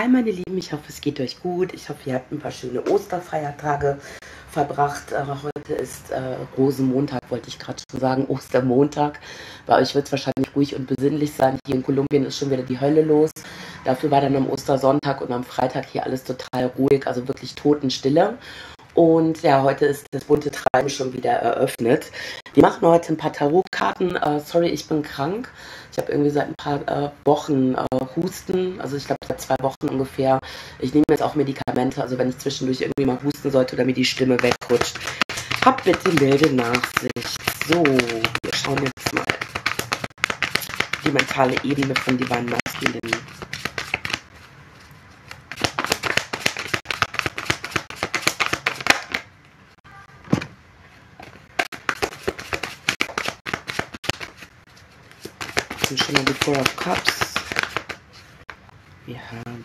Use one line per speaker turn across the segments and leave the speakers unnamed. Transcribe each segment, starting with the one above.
Hi meine Lieben, ich hoffe es geht euch gut. Ich hoffe ihr habt ein paar schöne Osterfeiertage verbracht. Heute ist Rosenmontag, wollte ich gerade schon sagen, Ostermontag. Bei euch wird es wahrscheinlich ruhig und besinnlich sein. Hier in Kolumbien ist schon wieder die Hölle los. Dafür war dann am Ostersonntag und am Freitag hier alles total ruhig, also wirklich Totenstille. Und ja, heute ist das bunte Treiben schon wieder eröffnet. Wir machen heute ein paar Tarotkarten. Sorry, ich bin krank. Ich habe irgendwie seit ein paar Wochen Husten. Also ich glaube seit 2 Wochen ungefähr. Ich nehme jetzt auch Medikamente. Also wenn ich zwischendurch irgendwie mal husten sollte oder mir die Stimme wegrutscht. Habt bitte milde Nachsicht. So, wir schauen jetzt mal die mentale Ebene von Divine Masculine. Schon mal die Four of Cups. Wir haben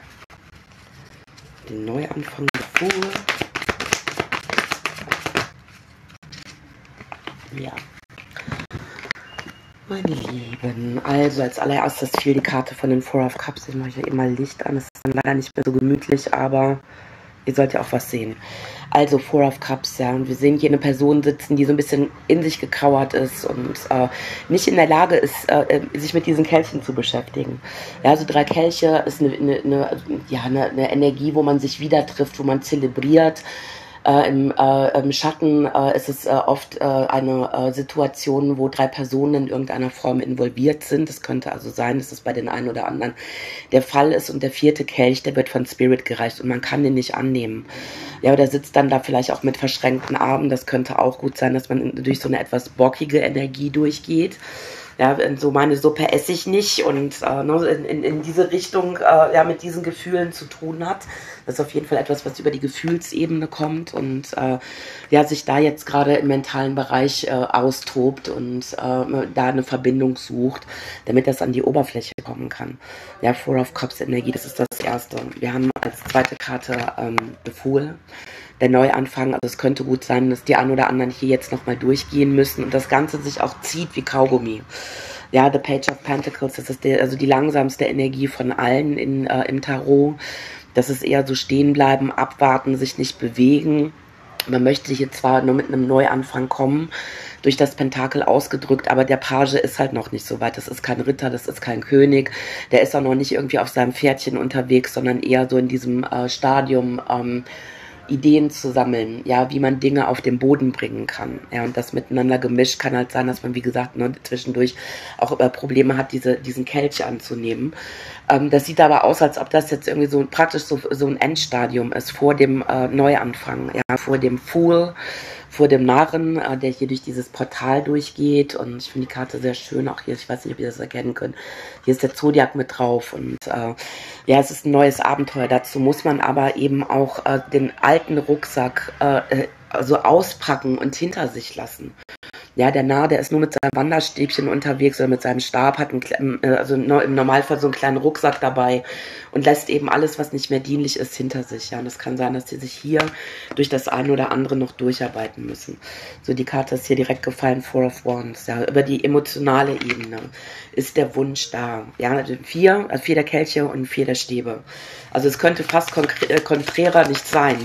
den Neuanfang davor. Ja. Meine Lieben, also als allererstes fiel die Karte von den Four of Cups. Ich mache hier immer Licht an. Es ist dann leider nicht mehr so gemütlich, aber ihr sollt ja auch was sehen. Also Four of Cups, ja. Und wir sehen hier eine Person sitzen, die so ein bisschen in sich gekauert ist und nicht in der Lage ist, sich mit diesen Kelchen zu beschäftigen. Ja, also 3 Kelche ist eine Energie, wo man sich wieder trifft, wo man zelebriert. Im Schatten ist es oft eine Situation, wo 3 Personen in irgendeiner Form involviert sind. Es könnte also sein, dass es bei den einen oder anderen der Fall ist. Und der 4. Kelch, der wird von Spirit gereicht und man kann den nicht annehmen. Ja, oder sitzt dann da vielleicht auch mit verschränkten Armen. Das könnte auch gut sein, dass man durch so eine etwas bockige Energie durchgeht. Ja, so meine Suppe esse ich nicht und in diese Richtung ja, mit diesen Gefühlen zu tun hat. Das ist auf jeden Fall etwas, was über die Gefühlsebene kommt und ja, sich da jetzt gerade im mentalen Bereich austobt und da eine Verbindung sucht, damit das an die Oberfläche kommen kann. Ja, Four of Cups Energie, das ist das Erste. Wir haben als zweite Karte The Fool. Der Neuanfang, also es könnte gut sein, dass die ein oder anderen hier jetzt nochmal durchgehen müssen und das Ganze sich auch zieht wie Kaugummi. Ja, The Page of Pentacles, das ist also die langsamste Energie von allen im Tarot. Das ist eher so stehen bleiben, abwarten, sich nicht bewegen. Man möchte hier zwar nur mit einem Neuanfang kommen, durch das Pentakel ausgedrückt, aber der Page ist halt noch nicht so weit. Das ist kein Ritter, das ist kein König. Der ist auch noch nicht irgendwie auf seinem Pferdchen unterwegs, sondern eher so in diesem Stadium, Ideen zu sammeln, ja, wie man Dinge auf den Boden bringen kann. Ja, und das miteinander gemischt kann halt sein, dass man, wie gesagt, zwischendurch auch Probleme hat, diesen Kelch anzunehmen. Das sieht aber aus, als ob das jetzt irgendwie so praktisch so ein Endstadium ist vor dem Neuanfang, ja, vor dem Fool, vor dem Narren, der hier durch dieses Portal durchgeht. Und ich finde die Karte sehr schön, auch hier, ich weiß nicht, ob ihr das erkennen könnt. Hier ist der Zodiac mit drauf und ja, es ist ein neues Abenteuer. Dazu muss man aber eben auch den alten Rucksack so auspacken und hinter sich lassen. Ja, der Narr, der ist nur mit seinem Wanderstäbchen unterwegs oder mit seinem Stab, hat also im Normalfall so einen kleinen Rucksack dabei und lässt eben alles, was nicht mehr dienlich ist, hinter sich. Ja, und es kann sein, dass die sich hier durch das eine oder andere noch durcharbeiten müssen. So, die Karte ist hier direkt gefallen, Four of Wands. Ja, über die emotionale Ebene ist der Wunsch da. Ja, also 4 der Kelche und 4 der Stäbe. Also es könnte fast konträrer nicht sein.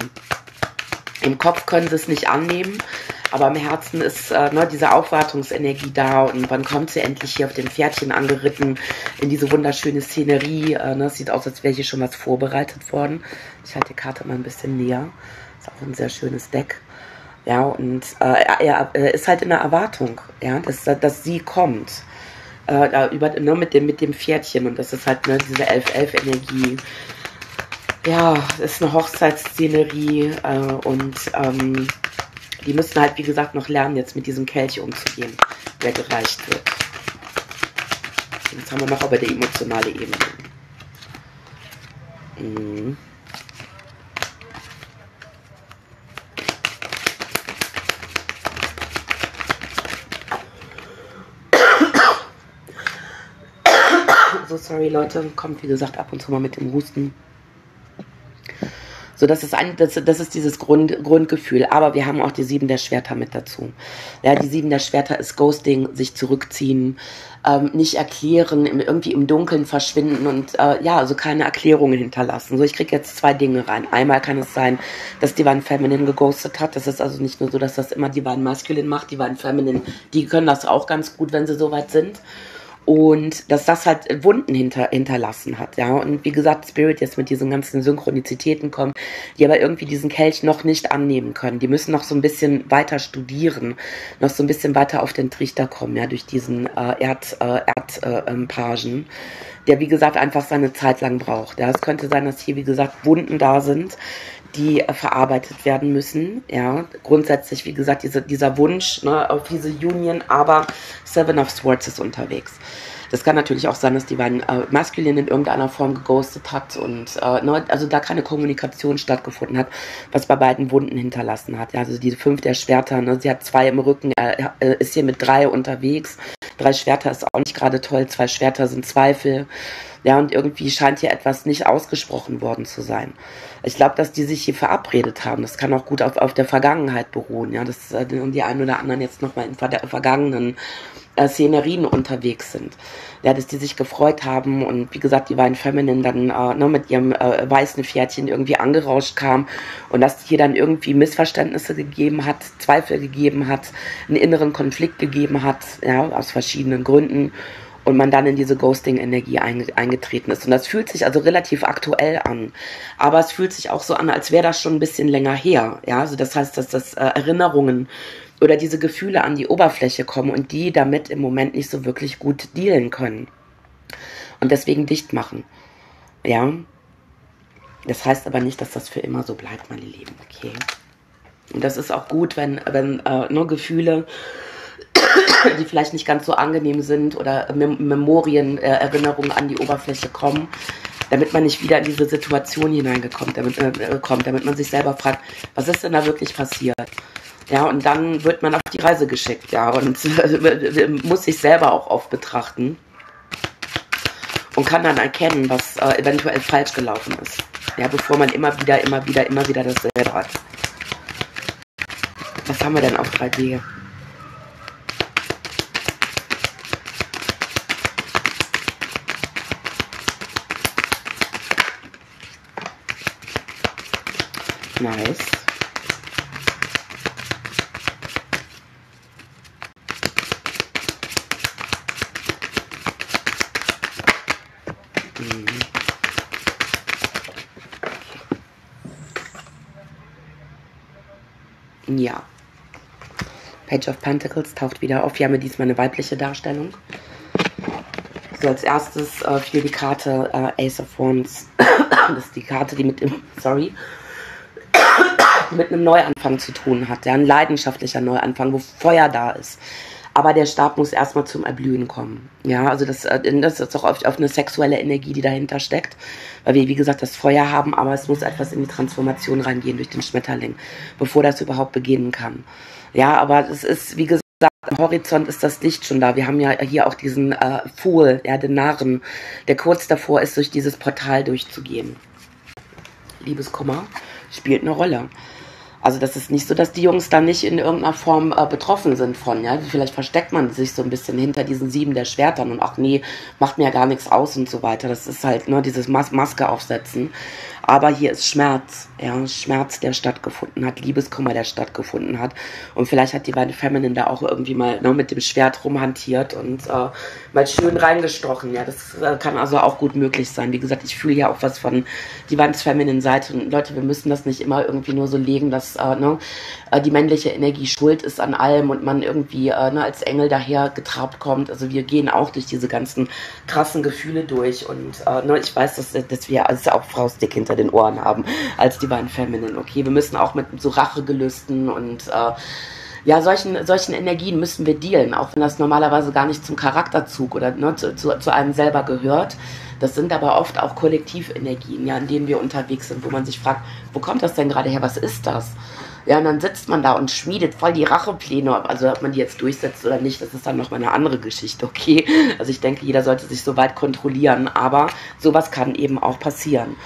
Im Kopf können sie es nicht annehmen, aber im Herzen ist diese Aufwartungsenergie da und wann kommt sie endlich hier auf dem Pferdchen angeritten in diese wunderschöne Szenerie. Es sieht aus, als wäre hier schon was vorbereitet worden. Ich halte die Karte mal ein bisschen näher. Ist auch ein sehr schönes Deck. Ja, und er ist halt in der Erwartung, ja, dass sie kommt. Mit dem Pferdchen und das ist halt diese 11-11-Energie. Ja, es ist eine Hochzeitsszenerie und die müssen halt, wie gesagt, noch lernen, jetzt mit diesem Kelch umzugehen, der gereicht wird. Jetzt haben wir noch aber die emotionale Ebene. Mhm. So, sorry Leute, kommt wie gesagt ab und zu mal mit dem Husten. So, das ist dieses Grundgefühl. Aber wir haben auch die 7 der Schwerter mit dazu. Ja, die 7 der Schwerter ist Ghosting, sich zurückziehen, nicht erklären, irgendwie im Dunkeln verschwinden und ja, also keine Erklärungen hinterlassen. So, ich kriege jetzt 2 Dinge rein. Einmal kann es sein, dass Divine Feminine geghostet hat. Das ist also nicht nur so, dass das immer Divine Masculine macht. Divine Feminine, die können das auch ganz gut, wenn sie soweit sind. Und dass das halt Wunden hinterlassen hat, ja. Und wie gesagt, Spirit jetzt mit diesen ganzen Synchronizitäten kommt, die aber irgendwie diesen Kelch noch nicht annehmen können. Die müssen noch so ein bisschen weiter studieren, noch so ein bisschen weiter auf den Trichter kommen, ja, durch diesen Pagen, der, wie gesagt, einfach seine Zeit lang braucht. Ja. Es könnte sein, dass hier, wie gesagt, Wunden da sind, die verarbeitet werden müssen, ja, grundsätzlich, wie gesagt, dieser Wunsch, ne, auf diese Union, aber 7 of Swords ist unterwegs. Das kann natürlich auch sein, dass Divine Masculine in irgendeiner Form geghostet hat und ne, also da keine Kommunikation stattgefunden hat, was bei beiden Wunden hinterlassen hat. Ja, also diese 5 der Schwerter, ne, sie hat 2 im Rücken, ist hier mit 3 unterwegs. 3 Schwerter ist auch nicht gerade toll, 2 Schwerter sind Zweifel. Ja, und irgendwie scheint hier etwas nicht ausgesprochen worden zu sein. Ich glaube, dass die sich hier verabredet haben. Das kann auch gut auf der Vergangenheit beruhen. Ja, dass die einen oder anderen jetzt nochmal in vergangenen Szenerien unterwegs sind. Ja, dass die sich gefreut haben und wie gesagt, die Divine Feminine dann mit ihrem weißen Pferdchen irgendwie angerauscht kam und dass hier dann irgendwie Missverständnisse gegeben hat, Zweifel gegeben hat, einen inneren Konflikt gegeben hat, ja, aus verschiedenen Gründen. Und man dann in diese Ghosting-Energie eingetreten ist. Und das fühlt sich also relativ aktuell an. Aber es fühlt sich auch so an, als wäre das schon ein bisschen länger her. Ja, also das heißt, dass das Erinnerungen oder diese Gefühle an die Oberfläche kommen und die damit im Moment nicht so wirklich gut dealen können. Und deswegen dicht machen. Ja. Das heißt aber nicht, dass das für immer so bleibt, meine Lieben. Okay. Und das ist auch gut, wenn nur Gefühle, die vielleicht nicht ganz so angenehm sind oder Memorien, Erinnerungen an die Oberfläche kommen, damit man nicht wieder in diese Situation hineingekommen damit man sich selber fragt, was ist denn da wirklich passiert? Ja, und dann wird man auf die Reise geschickt, ja, und muss sich selber auch oft betrachten und kann dann erkennen, was eventuell falsch gelaufen ist. Ja, bevor man immer wieder dasselbe hat. Was haben wir denn auf 3D? Nice. Ja. Page of Pentacles taucht wieder auf. Wir haben diesmal eine weibliche Darstellung. So, als erstes fiel die Karte Ace of Wands. Das ist die Karte, die mit einem Neuanfang zu tun hat, ja, ein leidenschaftlicher Neuanfang, wo Feuer da ist. Aber der Stab muss erstmal zum Erblühen kommen. Ja, also das ist auch auf eine sexuelle Energie, die dahinter steckt. Weil wir, wie gesagt, das Feuer haben, aber es muss etwas in die Transformation reingehen durch den Schmetterling, bevor das überhaupt beginnen kann. Ja, aber es ist, wie gesagt, am Horizont ist das Licht schon da. Wir haben ja hier auch diesen Fool, ja, den Narren, der kurz davor ist, durch dieses Portal durchzugehen. Liebeskummer spielt eine Rolle. Also das ist nicht so, dass die Jungs da nicht in irgendeiner Form betroffen sind von, ja. Vielleicht versteckt man sich so ein bisschen hinter diesen 7 der Schwertern und ach nee, macht mir ja gar nichts aus und so weiter. Das ist halt nur dieses Maske aufsetzen. Aber hier ist Schmerz, ja, Schmerz, der stattgefunden hat, Liebeskummer, der stattgefunden hat. Und vielleicht hat die Divine Feminine da auch irgendwie mal mit dem Schwert rumhantiert und mal schön reingestochen. Ja, das kann also auch gut möglich sein. Wie gesagt, ich fühle ja auch was von Divine Feminine Seite. Und Leute, wir müssen das nicht immer irgendwie nur so legen, dass die männliche Energie schuld ist an allem und man irgendwie als Engel daher getrabt kommt. Also wir gehen auch durch diese ganzen krassen Gefühle durch. Und ich weiß, dass wir also auch Fraustick hinter den Ohren haben als Divine Feminine. Okay, wir müssen auch mit so Rachegelüsten und ja, solchen Energien müssen wir dealen, auch wenn das normalerweise gar nicht zum Charakterzug oder zu einem selber gehört. Das sind aber oft auch Kollektivenergien, ja, in denen wir unterwegs sind, wo man sich fragt, wo kommt das denn gerade her, was ist das? Ja, und dann sitzt man da und schmiedet voll die Rachepläne, also ob man die jetzt durchsetzt oder nicht, das ist dann nochmal eine andere Geschichte, okay? Also ich denke, jeder sollte sich so weit kontrollieren, aber sowas kann eben auch passieren.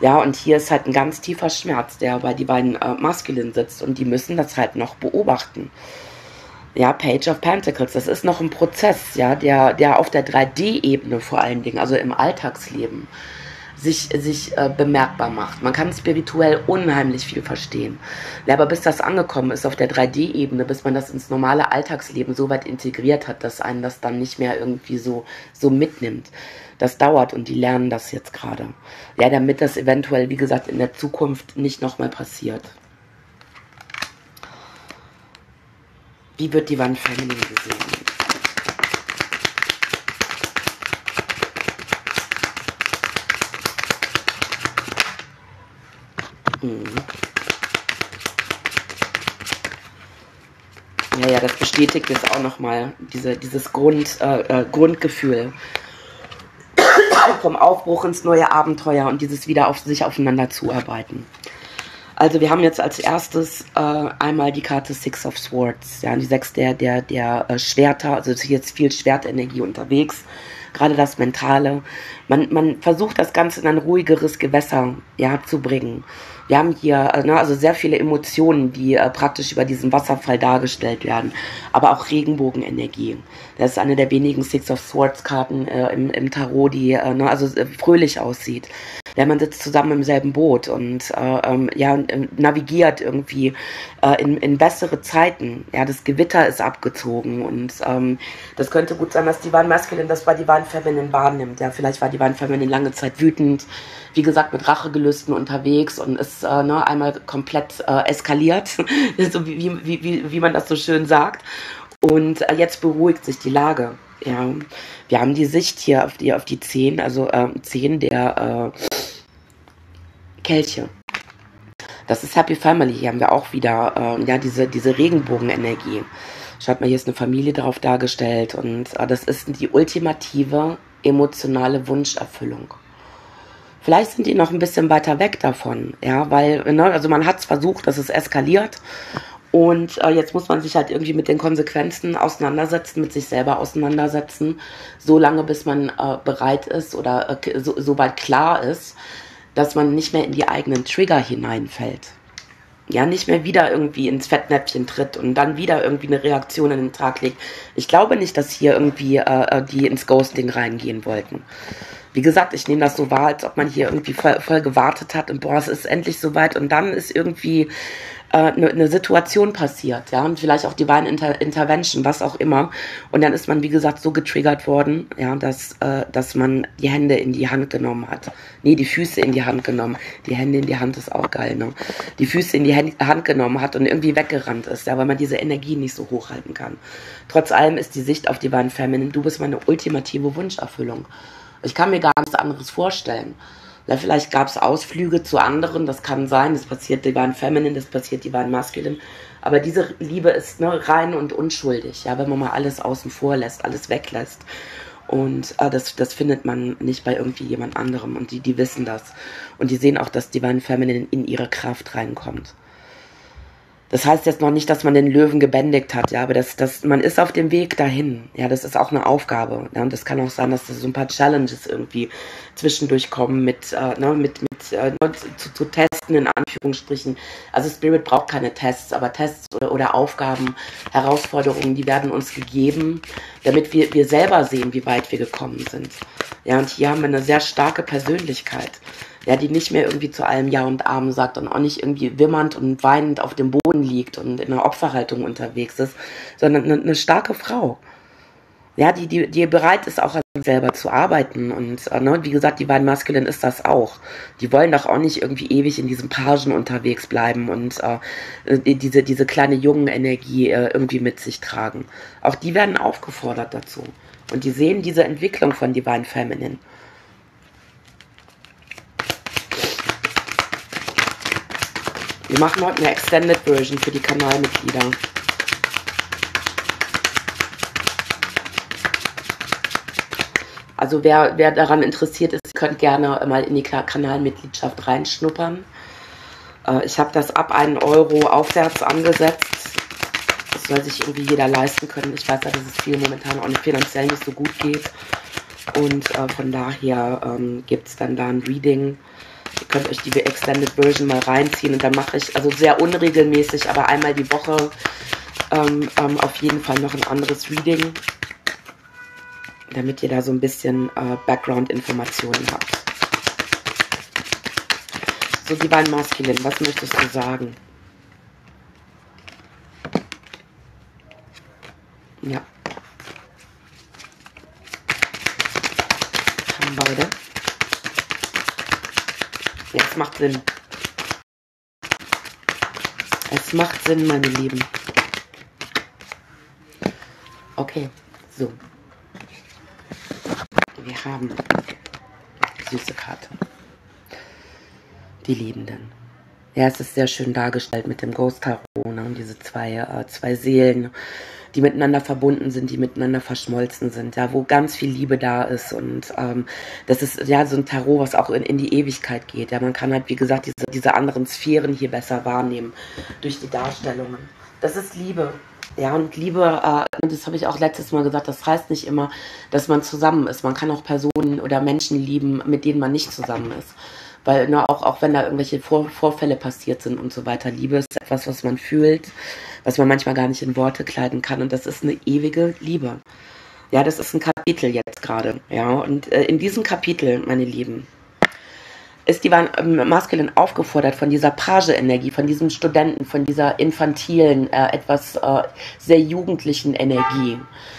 Ja, und hier ist halt ein ganz tiefer Schmerz, der bei Divine Masculine sitzt und die müssen das halt noch beobachten. Ja, Page of Pentacles, das ist noch ein Prozess, ja, der auf der 3D-Ebene vor allen Dingen, also im Alltagsleben, sich bemerkbar macht. Man kann spirituell unheimlich viel verstehen. Ja, aber bis das angekommen ist auf der 3D-Ebene, bis man das ins normale Alltagsleben so weit integriert hat, dass einen das dann nicht mehr irgendwie so mitnimmt. Das dauert und die lernen das jetzt gerade. Ja, damit das eventuell, wie gesagt, in der Zukunft nicht nochmal passiert. Wie wird Divine Feminine gesehen? Ja, das bestätigt jetzt auch nochmal dieses Grundgefühl vom Aufbruch ins neue Abenteuer und dieses wieder auf sich aufeinander zuarbeiten. Also wir haben jetzt als erstes einmal die Karte Six of Swords, ja, die 6 der Schwerter, also ist jetzt viel Schwertenergie unterwegs, gerade das Mentale. Man versucht das Ganze in ein ruhigeres Gewässer, ja, zu bringen. Wir haben hier also sehr viele Emotionen, die praktisch über diesen Wasserfall dargestellt werden, aber auch Regenbogenenergie. Das ist eine der wenigen Six of Swords Karten im Tarot, die fröhlich aussieht. Ja, man sitzt zusammen im selben Boot und navigiert irgendwie in bessere Zeiten. Ja, das Gewitter ist abgezogen und das könnte gut sein, dass Divine Masculine das bei Divine Feminine wahrnimmt. Ja, vielleicht war Divine Feminine lange Zeit wütend, wie gesagt, mit Rachegelüsten unterwegs und ist einmal komplett eskaliert, so wie man das so schön sagt. Und jetzt beruhigt sich die Lage. Ja, wir haben die Sicht hier auf die 10, also 10 der Kelche. Das ist Happy Family. Hier haben wir auch wieder diese Regenbogenenergie. Schaut mal, hier ist eine Familie drauf dargestellt und das ist die ultimative emotionale Wunscherfüllung. Vielleicht sind die noch ein bisschen weiter weg davon, ja, weil, also man hat es versucht, dass es eskaliert und jetzt muss man sich halt irgendwie mit den Konsequenzen auseinandersetzen, mit sich selber auseinandersetzen, so lange bis man bereit ist oder so weit klar ist, dass man nicht mehr in die eigenen Trigger hineinfällt. Ja, nicht mehr wieder irgendwie ins Fettnäpfchen tritt und dann wieder irgendwie eine Reaktion an den Tag legt. Ich glaube nicht, dass hier irgendwie die ins Ghosting reingehen wollten. Wie gesagt, ich nehme das so wahr, als ob man hier irgendwie voll gewartet hat und boah, es ist endlich soweit und dann ist irgendwie eine Situation passiert, ja, und vielleicht auch Divine Intervention, was auch immer. Und dann ist man, wie gesagt, so getriggert worden, ja, dass man die Hände in die Hand genommen hat. Nee, die Füße in die Hand genommen. Die Hände in die Hand ist auch geil, ne? Die Füße in die Hand genommen hat und irgendwie weggerannt ist, ja, weil man diese Energie nicht so hochhalten kann. Trotz allem ist die Sicht auf Divine Feminine, du bist meine ultimative Wunscherfüllung. Ich kann mir gar nichts anderes vorstellen. Ja, vielleicht gab es Ausflüge zu anderen, das kann sein, das passiert Divine Feminine, das passiert Divine Masculine, aber diese Liebe ist rein und unschuldig, ja, wenn man mal alles außen vor lässt, alles weglässt und das findet man nicht bei irgendwie jemand anderem und die wissen das und die sehen auch, dass Divine Feminine in ihre Kraft reinkommt. Das heißt jetzt noch nicht, dass man den Löwen gebändigt hat, ja, aber man ist auf dem Weg dahin. Ja, das ist auch eine Aufgabe. Ja, und das kann auch sein, dass da so ein paar Challenges irgendwie zwischendurch kommen zu testen, in Anführungsstrichen. Also Spirit braucht keine Tests, aber Tests oder Aufgaben, Herausforderungen, die werden uns gegeben, damit wir selber sehen, wie weit wir gekommen sind. Ja, und hier haben wir eine sehr starke Persönlichkeit. Ja, die nicht mehr irgendwie zu allem Ja und Amen sagt und auch nicht irgendwie wimmernd und weinend auf dem Boden liegt und in einer Opferhaltung unterwegs ist, sondern eine starke Frau. Ja, die bereit ist, auch an sich selber zu arbeiten und wie gesagt, Divine Masculine ist das auch. Die wollen doch auch nicht irgendwie ewig in diesem Pagen unterwegs bleiben und diese kleine Jungenenergie irgendwie mit sich tragen. Auch die werden aufgefordert dazu. Und die sehen diese Entwicklung von Divine Feminine. Wir machen heute eine Extended Version für die Kanalmitglieder. Also wer daran interessiert ist, könnt gerne mal in die Kanalmitgliedschaft reinschnuppern. Ich habe das ab 1 Euro aufwärts angesetzt. Das soll sich irgendwie jeder leisten können. Ich weiß ja, dass es vielen momentan auch finanziell nicht so gut geht. Und von daher gibt es dann da ein Reading. Ihr könnt euch die Extended Version mal reinziehen und dann mache ich, also sehr unregelmäßig, aber einmal die Woche auf jeden Fall noch ein anderes Reading, damit ihr da so ein bisschen Background-Informationen habt. So, Divine Masculine, was möchtest du sagen? Ja. Haben beide. Ja, es macht Sinn. Es macht Sinn, meine Lieben. Okay, so. Wir haben süße Karte. Die Liebenden. Ja, es ist sehr schön dargestellt mit dem Ghost Tarot, ne? Und diese zwei Seelen, die miteinander verbunden sind, die miteinander verschmolzen sind, ja, wo ganz viel Liebe da ist. Und das ist ja so ein Tarot, was auch in die Ewigkeit geht. Ja, man kann halt, wie gesagt, diese anderen Sphären hier besser wahrnehmen durch die Darstellungen. Das ist Liebe. Ja, und Liebe, das habe ich auch letztes Mal gesagt, das heißt nicht immer, dass man zusammen ist. Man kann auch Personen oder Menschen lieben, mit denen man nicht zusammen ist. Weil auch wenn da irgendwelche Vorfälle passiert sind und so weiter, Liebe ist etwas, was man fühlt, was man manchmal gar nicht in Worte kleiden kann. Und das ist eine ewige Liebe. Ja, das ist ein Kapitel jetzt gerade. Ja, und in diesem Kapitel, meine Lieben, ist die Masculine aufgefordert, von dieser Page-Energie, von diesem Studenten, von dieser infantilen, etwas sehr jugendlichen Energie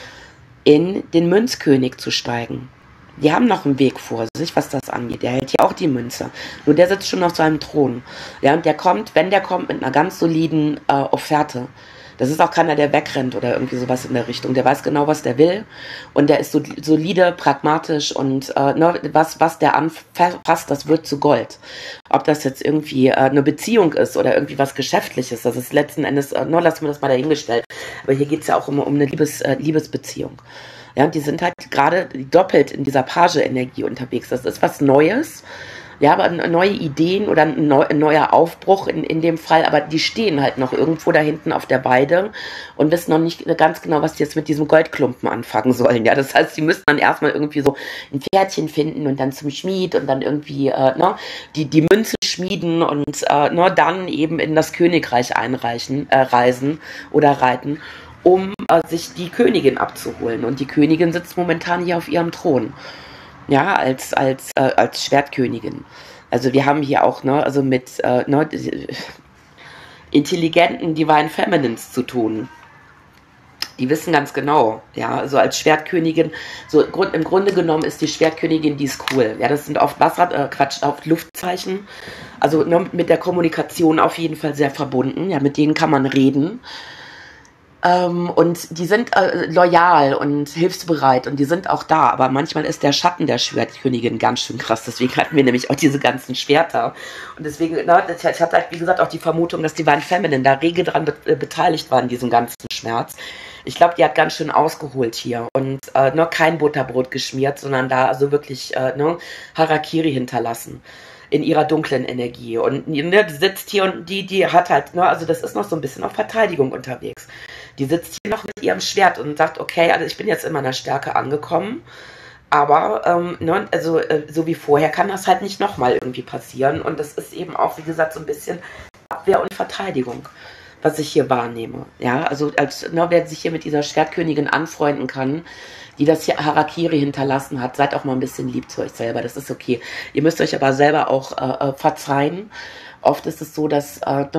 in den Münzkönig zu steigen. Die haben noch einen Weg vor sich, was das angeht. Der hält hier auch die Münze. Nur der sitzt schon auf seinem Thron. Ja, und der kommt, wenn der kommt, mit einer ganz soliden Offerte. Das ist auch keiner, der wegrennt oder irgendwie sowas in der Richtung. Der weiß genau, was der will. Und der ist so solide, pragmatisch und was der anfasst, das wird zu Gold. Ob das jetzt irgendwie eine Beziehung ist oder irgendwie was Geschäftliches, das ist letzten Endes, lassen wir das mal dahingestellt. Aber hier geht es ja auch um eine Liebesbeziehung. Ja, die sind halt gerade doppelt in dieser Page-Energie unterwegs. Das ist was Neues. Ja, aber neue Ideen oder ein neuer Aufbruch in dem Fall, aber die stehen halt noch irgendwo da hinten auf der Weide und wissen noch nicht ganz genau, was die jetzt mit diesem Goldklumpen anfangen sollen. Ja, das heißt, sie müssen dann erstmal irgendwie so ein Pferdchen finden und dann zum Schmied und dann irgendwie die Münze schmieden und dann eben in das Königreich reisen oder reiten, um sich die Königin abzuholen. Und die Königin sitzt momentan hier auf ihrem Thron. Ja, als Schwertkönigin. Also wir haben hier auch, also mit intelligenten Divine Feminines zu tun. Die wissen ganz genau, ja, also als Schwertkönigin, so im Grunde genommen ist die Schwertkönigin, die ist cool. Ja, das sind oft oft Luftzeichen. Also mit der Kommunikation auf jeden Fall sehr verbunden. Ja, mit denen kann man reden. Und die sind loyal und hilfsbereit und die sind auch da, aber manchmal ist der Schatten der Schwertkönigin ganz schön krass, deswegen hatten wir nämlich auch diese ganzen Schwerter und deswegen, ich hatte halt wie gesagt auch die Vermutung, dass Divine Feminine da rege dran beteiligt war in diesem ganzen Schmerz. Ich glaube, die hat ganz schön ausgeholt hier und noch kein Butterbrot geschmiert, sondern da also wirklich Harakiri hinterlassen in ihrer dunklen Energie und die sitzt hier und die hat halt, also das ist noch so ein bisschen auf Verteidigung unterwegs. Die sitzt hier noch mit ihrem Schwert und sagt, okay, also ich bin jetzt in meiner Stärke angekommen, aber so wie vorher kann das halt nicht nochmal irgendwie passieren und das ist eben auch, wie gesagt, so ein bisschen Abwehr und Verteidigung, was ich hier wahrnehme. Ja, also wer sich hier mit dieser Schwertkönigin anfreunden kann, die das hier Harakiri hinterlassen hat, seid auch mal ein bisschen lieb zu euch selber, das ist okay. Ihr müsst euch aber selber auch verzeihen. Oft ist es so, dass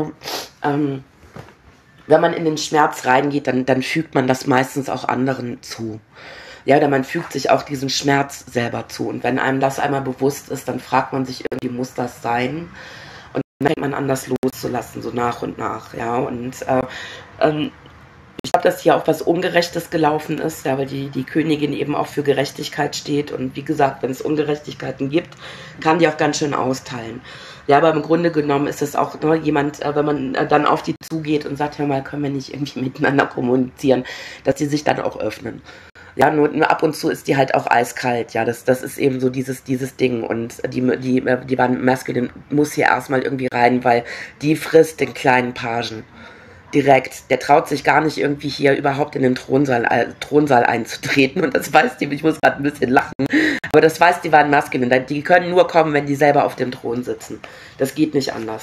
wenn man in den Schmerz reingeht, dann fügt man das meistens auch anderen zu. Ja, oder man fügt sich auch diesen Schmerz selber zu. Und wenn einem das einmal bewusst ist, dann fragt man sich irgendwie, muss das sein? Und dann fängt man an, das loszulassen, so nach und nach. Ja, und ich glaube, dass hier auch was Ungerechtes gelaufen ist, ja, weil die Königin eben auch für Gerechtigkeit steht. Und wie gesagt, wenn es Ungerechtigkeiten gibt, kann die auch ganz schön austeilen. Ja, aber im Grunde genommen ist es auch jemand, wenn man dann auf die zugeht und sagt, hör mal, können wir nicht irgendwie miteinander kommunizieren, dass die sich dann auch öffnen. Ja, nur ab und zu ist die halt auch eiskalt, ja, das ist eben so dieses Ding und die Masculine muss hier erstmal irgendwie rein, weil die frisst den kleinen Pagen. direkt. Der traut sich gar nicht irgendwie hier überhaupt in den Thronsaal einzutreten. Und das weiß die, ich muss gerade ein bisschen lachen, aber das weiß die Divine Masculine. Die können nur kommen, wenn die selber auf dem Thron sitzen. Das geht nicht anders.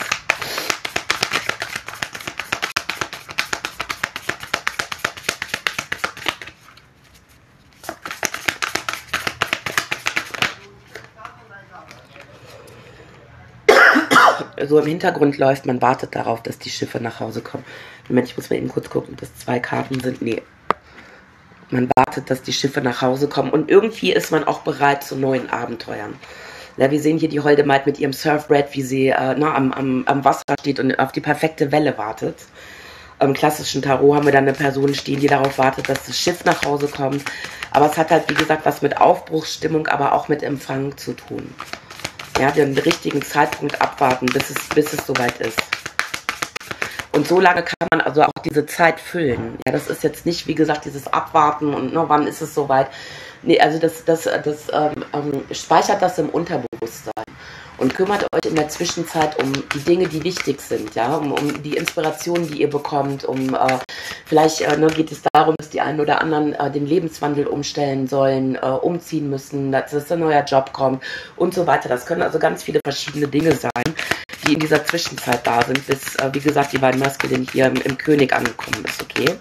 So im Hintergrund läuft, man wartet darauf, dass die Schiffe nach Hause kommen. Moment, ich muss mal eben kurz gucken, ob das 2 Karten sind. Nee. Man wartet, dass die Schiffe nach Hause kommen. Und irgendwie ist man auch bereit zu neuen Abenteuern. Ja, wir sehen hier die Holde Maid mit ihrem Surfbrett, wie sie am Wasser steht und auf die perfekte Welle wartet. Im klassischen Tarot haben wir dann eine Person stehen, die darauf wartet, dass das Schiff nach Hause kommt. Aber es hat halt, wie gesagt, was mit Aufbruchsstimmung, aber auch mit Empfang zu tun. Ja, den richtigen Zeitpunkt abwarten, bis es soweit ist. Und so lange kann man also auch diese Zeit füllen. Ja, das ist jetzt nicht, wie gesagt, dieses Abwarten und wann ist es soweit. Nee, also das speichert das im Unterbewusstsein. Und kümmert euch in der Zwischenzeit um die Dinge, die wichtig sind, ja, um die Inspirationen, die ihr bekommt, vielleicht geht es darum, dass die einen oder anderen den Lebenswandel umstellen sollen, umziehen müssen, dass ein neuer Job kommt und so weiter. Das können also ganz viele verschiedene Dinge sein, die in dieser Zwischenzeit da sind, bis, wie gesagt, die Divine Masculine hier im König angekommen ist, okay?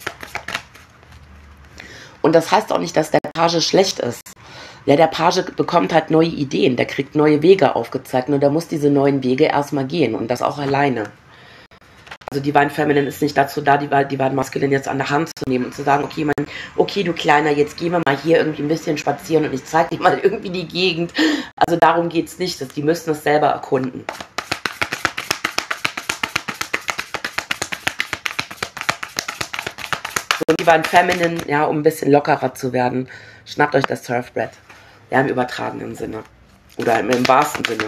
Und das heißt auch nicht, dass der Page schlecht ist. Ja, der Page bekommt halt neue Ideen, der kriegt neue Wege aufgezeigt und der muss diese neuen Wege erstmal gehen und das auch alleine. Also die Divine Feminine ist nicht dazu da, die Divine Masculine jetzt an der Hand zu nehmen und zu sagen, okay, du Kleiner, jetzt gehen wir mal hier irgendwie ein bisschen spazieren und ich zeige dir mal irgendwie die Gegend. Also darum geht es nicht, die müssen es selber erkunden. So, Divine Feminine, ja, um ein bisschen lockerer zu werden, schnappt euch das Surfbrett. Ja, im übertragenen Sinne. Oder im wahrsten Sinne.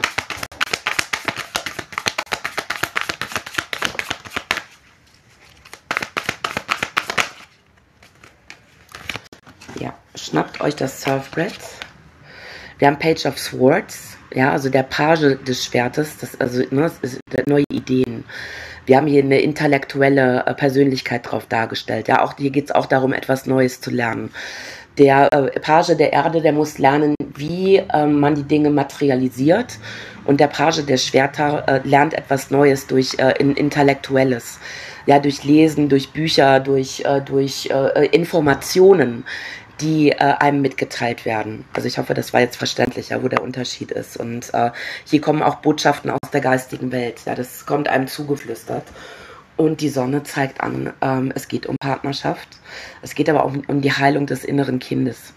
Ja, schnappt euch das Surfbrett. Wir haben Page of Swords. Ja, also der Page des Schwertes. Das ist neue Ideen. Wir haben hier eine intellektuelle Persönlichkeit drauf dargestellt. Ja, hier geht es auch darum, etwas Neues zu lernen. Der Page der Erde, der muss lernen, wie man die Dinge materialisiert. Und der Page der Schwerter lernt etwas Neues durch Intellektuelles. Ja, durch Lesen, durch Bücher, durch Informationen, die einem mitgeteilt werden. Also ich hoffe, das war jetzt verständlich, ja, wo der Unterschied ist. Und hier kommen auch Botschaften aus der geistigen Welt. Ja, das kommt einem zugeflüstert. Und die Sonne zeigt an, es geht um Partnerschaft. Es geht aber auch um die Heilung des inneren Kindes.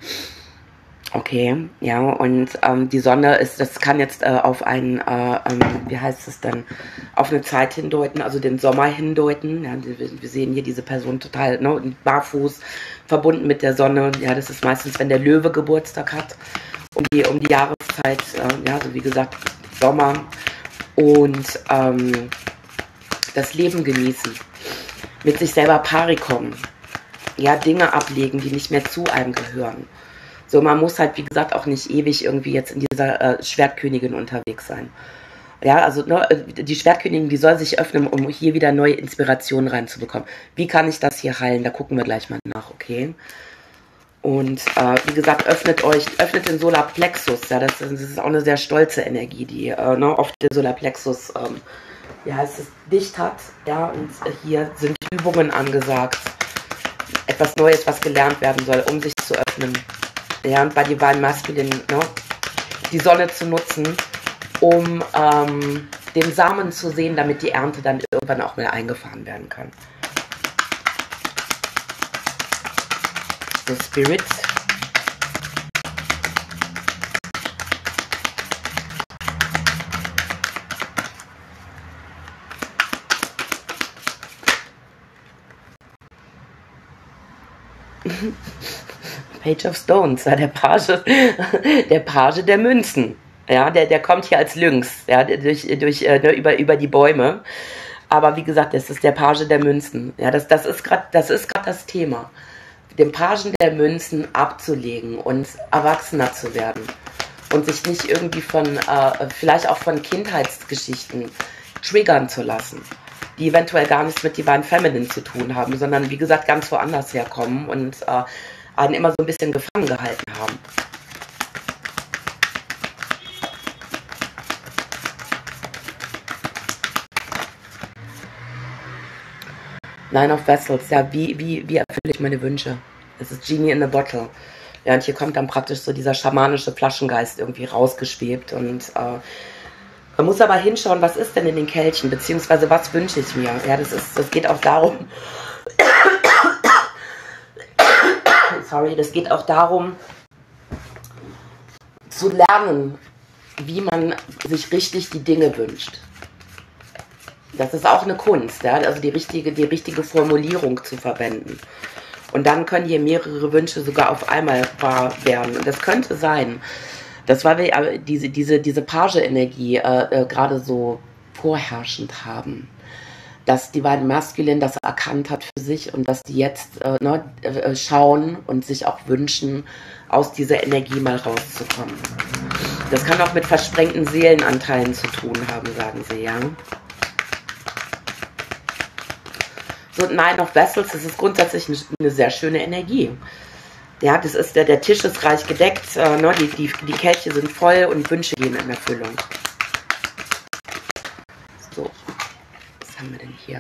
Okay, ja, und die Sonne das kann jetzt auf wie heißt es denn, auf eine Zeit hindeuten, also den Sommer hindeuten. Ja, wir sehen hier diese Person total barfuß, verbunden mit der Sonne. Ja, das ist meistens, wenn der Löwe Geburtstag hat, um die Jahreszeit, ja, so wie gesagt, Sommer. Und das Leben genießen, mit sich selber pari kommen, ja, Dinge ablegen, die nicht mehr zu einem gehören. So, man muss halt, wie gesagt, auch nicht ewig irgendwie jetzt in dieser Schwertkönigin unterwegs sein. Ja, also die Schwertkönigin, die soll sich öffnen, um hier wieder neue Inspirationen reinzubekommen. Wie kann ich das hier heilen? Da gucken wir gleich mal nach, okay? Und wie gesagt, öffnet den Solarplexus. Ja, das ist auch eine sehr stolze Energie, die oft der Solarplexus es dicht hat, ja, und hier sind Übungen angesagt, etwas Neues, was gelernt werden soll, um sich zu öffnen, ja, und bei Divine Masculine, die Sonne zu nutzen, um den Samen zu sehen, damit die Ernte dann irgendwann auch mal eingefahren werden kann. So, Spirit. Page of Stones, ja, der Page der Münzen. Ja, der kommt hier als Lynx, ja, über die Bäume. Aber wie gesagt, das ist der Page der Münzen. Ja, das ist gerade das Thema. Den Pagen der Münzen abzulegen und erwachsener zu werden. Und sich nicht irgendwie vielleicht auch von Kindheitsgeschichten triggern zu lassen. die eventuell gar nichts mit Divine Feminine zu tun haben, sondern wie gesagt ganz woanders herkommen und einen immer so ein bisschen gefangen gehalten haben. Nine of Vessels, ja, wie erfülle ich meine Wünsche? Es ist Genie in a Bottle. Ja, und hier kommt dann praktisch so dieser schamanische Flaschengeist irgendwie rausgeschwebt. Und man muss aber hinschauen, was ist denn in den Kelchen, beziehungsweise was wünsche ich mir? Ja, das geht auch darum, das geht auch darum, zu lernen, wie man sich richtig die Dinge wünscht. Das ist auch eine Kunst, ja? Also die richtige Formulierung zu verwenden. Und dann können hier mehrere Wünsche sogar auf einmal wahr werden. Und das könnte sein, dass weil wir diese Page-Energie gerade so vorherrschend haben, dass Divine Masculine das erkannt hat für sich und dass die jetzt schauen und sich auch wünschen, aus dieser Energie mal rauszukommen. Das kann auch mit versprengten Seelenanteilen zu tun haben, sagen sie, ja. So, Nine of Vessels, das ist grundsätzlich eine sehr schöne Energie. Ja, das ist der Tisch ist reich gedeckt, die Kelche sind voll und Wünsche gehen in Erfüllung. So, was haben wir denn hier?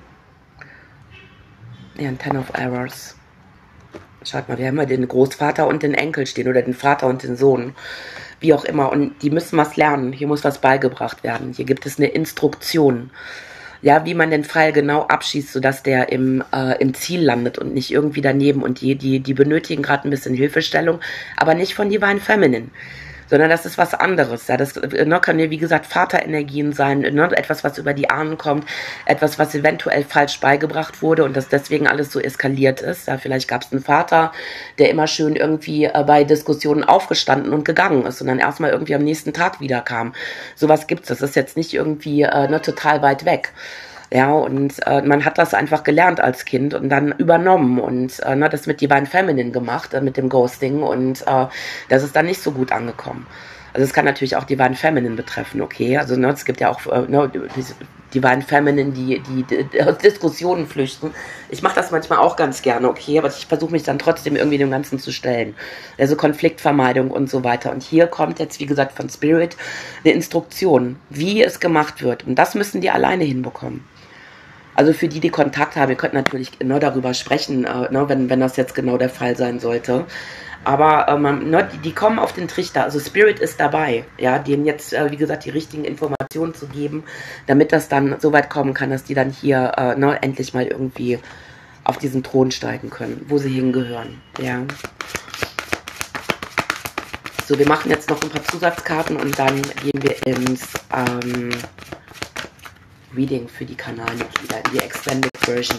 Ja, ein Ten of Errors. Schaut mal, wir haben ja den Großvater und den Enkel stehen oder den Vater und den Sohn. Wie auch immer. Und die müssen was lernen. Hier muss was beigebracht werden. Hier gibt es eine Instruktion. Ja, wie man den Pfeil genau abschießt, sodass der im Ziel landet und nicht irgendwie daneben. Und die benötigen gerade ein bisschen Hilfestellung, aber nicht von Divine Feminine, sondern das ist was anderes. Ja, das kann ja, wie gesagt, Vaterenergien sein, etwas, was über die Ahnen kommt, etwas, was eventuell falsch beigebracht wurde und das deswegen alles so eskaliert ist. Ja, vielleicht gab es einen Vater, der immer schön irgendwie bei Diskussionen aufgestanden und gegangen ist und dann erstmal irgendwie am nächsten Tag wiederkam. Sowas gibt's. Das ist jetzt nicht irgendwie total weit weg. Ja, und man hat das einfach gelernt als Kind und dann übernommen und das mit Divine Feminine gemacht, mit dem Ghosting und das ist dann nicht so gut angekommen. Also es kann natürlich auch Divine Feminine betreffen, okay? Also es gibt ja auch Divine Feminine, die aus Diskussionen flüchten. Ich mache das manchmal auch ganz gerne, okay? Aber ich versuche mich dann trotzdem irgendwie dem Ganzen zu stellen. Also Konfliktvermeidung und so weiter. Und hier kommt jetzt, wie gesagt, von Spirit eine Instruktion, wie es gemacht wird. Und das müssen die alleine hinbekommen. Also für die Kontakt haben, ihr könnt natürlich genau darüber sprechen, wenn das jetzt genau der Fall sein sollte. Aber die kommen auf den Trichter, also Spirit ist dabei, ja, denen jetzt, wie gesagt, die richtigen Informationen zu geben, damit das dann so weit kommen kann, dass die dann hier endlich mal irgendwie auf diesen Thron steigen können, wo sie hingehören, ja. So, wir machen jetzt noch ein paar Zusatzkarten und dann gehen wir ins Reading für die Kanalmitglieder, in die Extended Version.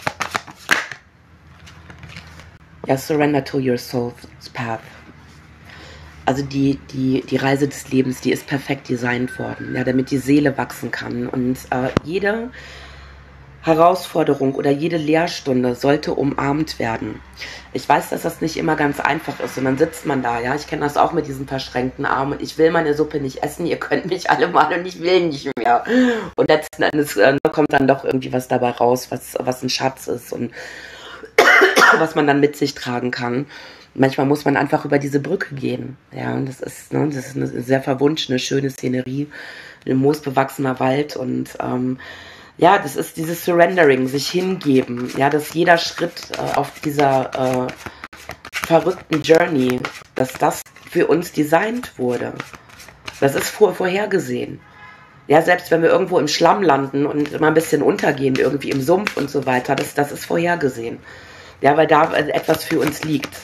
Ja, surrender to your soul's path. Also die Reise des Lebens, die ist perfekt designt worden, ja, damit die Seele wachsen kann. Und jede Herausforderung oder jede Lehrstunde sollte umarmt werden. Ich weiß, dass das nicht immer ganz einfach ist und dann sitzt man da, ja, ich kenne das auch mit diesen verschränkten Armen und ich will meine Suppe nicht essen, ihr könnt mich alle mal und ich will nicht mehr. Und letzten Endes kommt dann doch irgendwie was dabei raus, was ein Schatz ist und was man dann mit sich tragen kann. Manchmal muss man einfach über diese Brücke gehen, ja, und das ist eine sehr verwunschene, schöne Szenerie, ein moosbewachsener Wald und ja, das ist dieses Surrendering, sich hingeben, ja, dass jeder Schritt auf dieser verrückten Journey, dass das für uns designt wurde. Das ist vorhergesehen. Ja, selbst wenn wir irgendwo im Schlamm landen und mal ein bisschen untergehen, irgendwie im Sumpf und so weiter, das ist vorhergesehen. Ja, weil da etwas für uns liegt.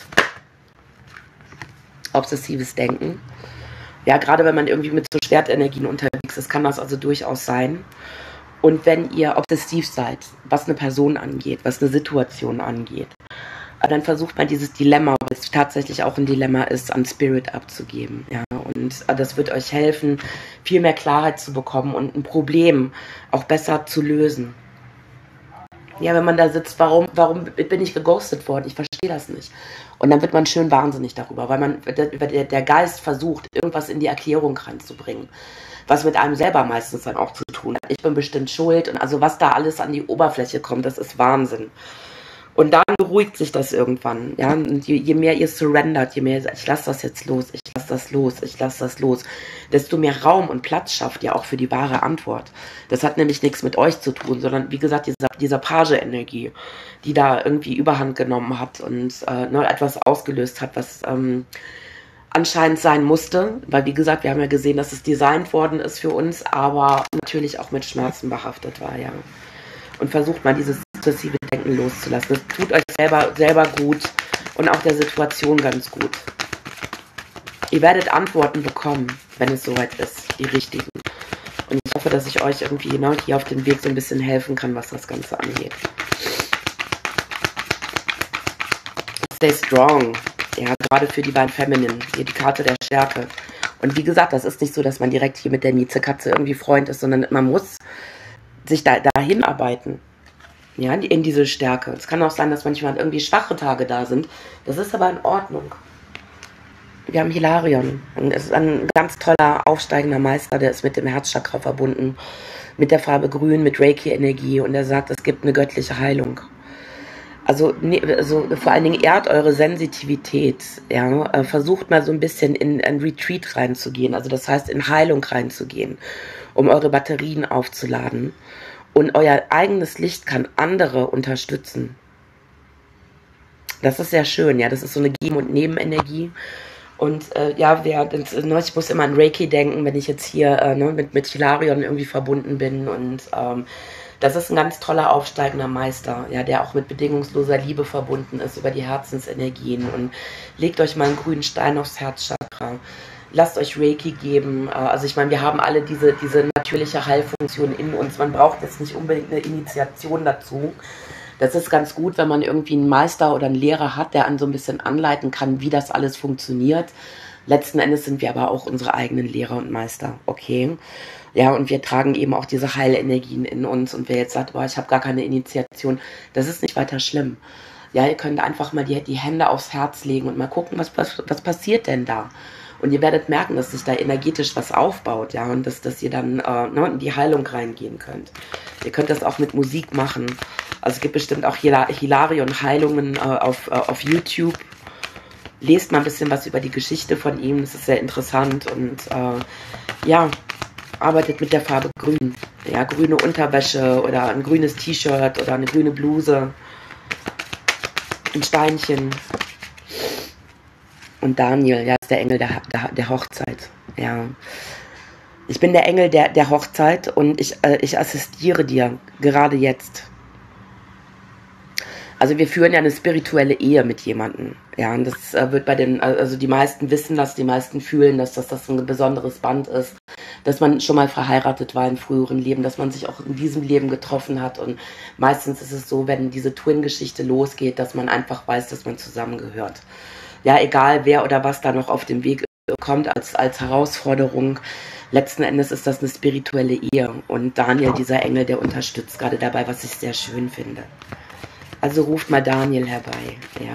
Obsessives Denken. Ja, gerade wenn man irgendwie mit so Schwertenergien unterwegs ist, kann das also durchaus sein. Und wenn ihr obsessiv seid, was eine Person angeht, was eine Situation angeht, dann versucht man dieses Dilemma, weil es tatsächlich auch ein Dilemma ist, an Spirit abzugeben. Ja, und das wird euch helfen, viel mehr Klarheit zu bekommen und ein Problem auch besser zu lösen. Ja, wenn man da sitzt, warum bin ich geghostet worden? Ich verstehe das nicht. Und dann wird man schön wahnsinnig darüber, weil der Geist versucht, irgendwas in die Erklärung reinzubringen, was mit einem selber meistens dann auch zu tun hat. Ich bin bestimmt schuld und also was da alles an die Oberfläche kommt, das ist Wahnsinn. Und dann beruhigt sich das irgendwann. Ja? Und je mehr ihr surrendert, je mehr ich lasse das jetzt los, ich lasse das los, ich lasse das los, desto mehr Raum und Platz schafft ihr auch für die wahre Antwort. Das hat nämlich nichts mit euch zu tun, sondern wie gesagt, dieser Page-Energie, die da irgendwie Überhand genommen hat und etwas ausgelöst hat, was anscheinend sein musste. Weil wie gesagt, wir haben ja gesehen, dass es designt worden ist für uns, aber natürlich auch mit Schmerzen behaftet war, ja. Und versucht mal dieses sukzessive Denken loszulassen. Das tut euch selber gut und auch der Situation ganz gut. Ihr werdet Antworten bekommen, wenn es soweit ist, die richtigen. Und ich hoffe, dass ich euch irgendwie hier auf dem Weg so ein bisschen helfen kann, was das Ganze angeht. Stay strong. Ja, gerade für die Divine Feminine. Hier die Karte der Stärke. Und wie gesagt, das ist nicht so, dass man direkt hier mit der Miezekatze irgendwie Freund ist, sondern man muss sich dahin arbeiten, ja, in diese Stärke. Es kann auch sein, dass manchmal irgendwie schwache Tage da sind. Das ist aber in Ordnung. Wir haben Hilarion. Es ist ein ganz toller, aufsteigender Meister, der ist mit dem Herzchakra verbunden, mit der Farbe Grün, mit Reiki-Energie und er sagt, es gibt eine göttliche Heilung. Also vor allen Dingen ehrt eure Sensitivität, ja, versucht mal so ein bisschen in ein Retreat reinzugehen, also das heißt in Heilung reinzugehen, um eure Batterien aufzuladen. Und euer eigenes Licht kann andere unterstützen. Das ist sehr schön, ja, das ist so eine Geben- und Nebenenergie. Und ja, ich muss immer an Reiki denken, wenn ich jetzt hier mit Hilarion irgendwie verbunden bin. Und das ist ein ganz toller aufsteigender Meister, ja, der auch mit bedingungsloser Liebe verbunden ist über die Herzensenergien. Und legt euch mal einen grünen Stein aufs Herzchakra. Lasst euch Reiki geben. Also ich meine, wir haben alle diese natürliche Heilfunktion in uns. Man braucht jetzt nicht unbedingt eine Initiation dazu. Das ist ganz gut, wenn man irgendwie einen Meister oder einen Lehrer hat, der einen so ein bisschen anleiten kann, wie das alles funktioniert. Letzten Endes sind wir aber auch unsere eigenen Lehrer und Meister, okay? Ja, und wir tragen eben auch diese Heilenergien in uns. Und wer jetzt sagt, boah, ich habe gar keine Initiation, das ist nicht weiter schlimm. Ja, ihr könnt einfach mal die Hände aufs Herz legen und mal gucken, was passiert denn da? Und ihr werdet merken, dass sich da energetisch was aufbaut, ja, und dass ihr dann in die Heilung reingehen könnt. Ihr könnt das auch mit Musik machen. Also es gibt bestimmt auch Hilarion-Heilungen auf YouTube. Lest mal ein bisschen was über die Geschichte von ihm, das ist sehr interessant. Und ja, arbeitet mit der Farbe Grün. Ja, grüne Unterwäsche oder ein grünes T-Shirt oder eine grüne Bluse. Ein Steinchen. Und Daniel, ja, ist der Engel der Hochzeit. Ja. Ich bin der Engel der Hochzeit und ich assistiere dir gerade jetzt. Also wir führen ja eine spirituelle Ehe mit jemandem. Ja, und das wird also die meisten wissen das, die meisten fühlen, dass das ein besonderes Band ist, dass man schon mal verheiratet war im früheren Leben, dass man sich auch in diesem Leben getroffen hat. Und meistens ist es so, wenn diese Twin-Geschichte losgeht, dass man einfach weiß, dass man zusammengehört. Ja, egal wer oder was da noch auf dem Weg kommt als Herausforderung. Letzten Endes ist das eine spirituelle Ehe. Und Daniel, dieser Engel, der unterstützt gerade dabei, was ich sehr schön finde. Also ruft mal Daniel herbei. Ja.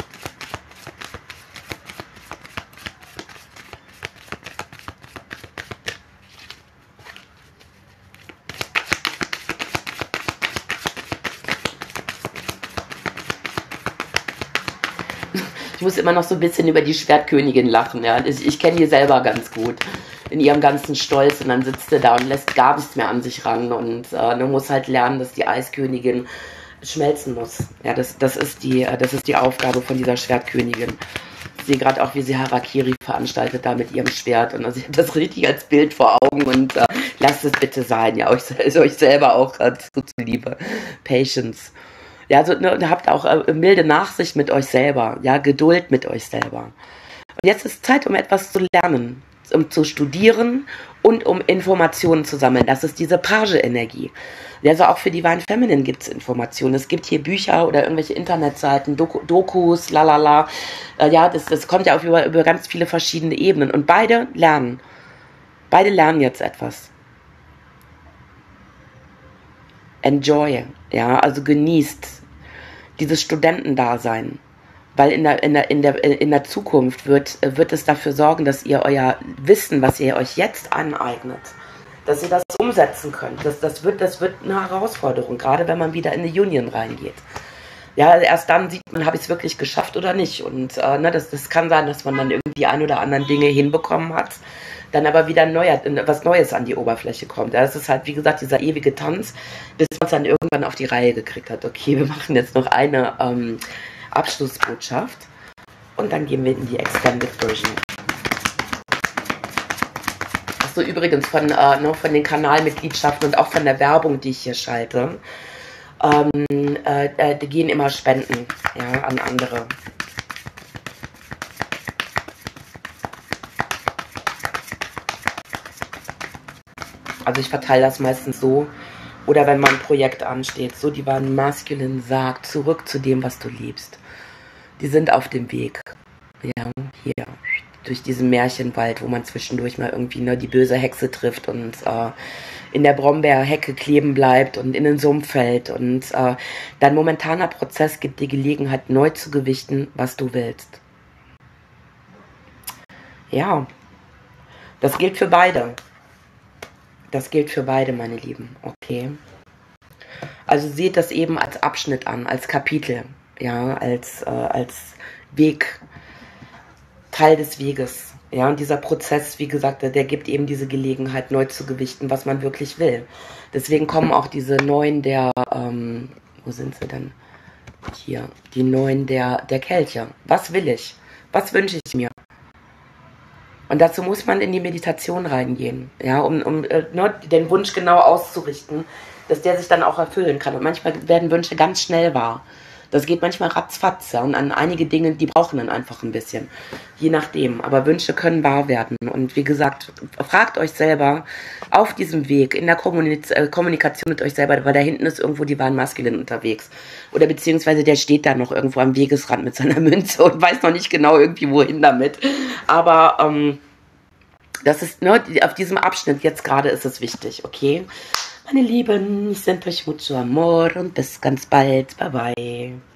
Ich muss immer noch so ein bisschen über die Schwertkönigin lachen. Ja. Ich kenne die selber ganz gut. In ihrem ganzen Stolz. Und dann sitzt sie da und lässt gar nichts mehr an sich ran. Und man muss halt lernen, dass die Eiskönigin schmelzen muss. Ja, das ist die Aufgabe von dieser Schwertkönigin. Ich sehe gerade auch, wie sie Harakiri veranstaltet da mit ihrem Schwert. Und also ich habe das richtig als Bild vor Augen. Und lasst es bitte sein. Ja, euch selber auch zuliebe. Patience. Ja, also habt auch milde Nachsicht mit euch selber, ja, Geduld mit euch selber. Und jetzt ist Zeit, um etwas zu lernen, um zu studieren und um Informationen zu sammeln. Das ist diese Page-Energie. Also auch für Divine Feminine gibt es Informationen. Es gibt hier Bücher oder irgendwelche Internetseiten, Dokus, lalala. Ja, das kommt ja auch über ganz viele verschiedene Ebenen. Und beide lernen. Beide lernen jetzt etwas. Enjoy, ja, also genießt dieses Studentendasein. Weil in der Zukunft wird es dafür sorgen, dass ihr euer Wissen, was ihr euch jetzt aneignet, dass ihr das umsetzen könnt. Das wird eine Herausforderung, gerade wenn man wieder in die Union reingeht. Ja, erst dann sieht man, habe ich es wirklich geschafft oder nicht. Und das kann sein, dass man dann irgendwie ein oder anderen Dinge hinbekommen hat, dann aber wieder was Neues an die Oberfläche kommt. Ja, das ist halt, wie gesagt, dieser ewige Tanz, bis man es dann irgendwann auf die Reihe gekriegt hat. Okay, wir machen jetzt noch eine Abschlussbotschaft und dann gehen wir in die Extended Version. Achso, übrigens von den Kanalmitgliedschaften und auch von der Werbung, die ich hier schalte, die gehen immer Spenden, ja, an andere. Also ich verteile das meistens so, oder wenn mein Projekt ansteht, so Divine Masculine sagt, zurück zu dem, was du liebst. Die sind auf dem Weg, ja, hier, durch diesen Märchenwald, wo man zwischendurch mal irgendwie die böse Hexe trifft und in der Brombeerhecke kleben bleibt und in den Sumpf fällt. Und dein momentaner Prozess gibt dir Gelegenheit, neu zu gewichten, was du willst. Ja, das gilt für beide. Das gilt für beide, meine Lieben, okay. Also seht das eben als Abschnitt an, als Kapitel, ja, als Weg, Teil des Weges. Ja, und dieser Prozess, wie gesagt, der gibt eben diese Gelegenheit, neu zu gewichten, was man wirklich will. Deswegen kommen auch diese neuen wo sind sie denn? Hier, die neuen der Kelche. Was will ich? Was wünsche ich mir? Und dazu muss man in die Meditation reingehen, ja, um den Wunsch genau auszurichten, dass der sich dann auch erfüllen kann. Und manchmal werden Wünsche ganz schnell wahr. Das geht manchmal ratzfatz, ja, und an einige Dinge, die brauchen dann einfach ein bisschen, je nachdem. Aber Wünsche können wahr werden. Und wie gesagt, fragt euch selber auf diesem Weg, in der Kommunikation mit euch selber, weil da hinten ist irgendwo Divine Masculine unterwegs. Oder beziehungsweise der steht da noch irgendwo am Wegesrand mit seiner Münze und weiß noch nicht genau irgendwie wohin damit. Aber das ist, auf diesem Abschnitt jetzt gerade ist es wichtig, okay? Meine Lieben, ich sende euch mucho amor und bis ganz bald. Bye bye.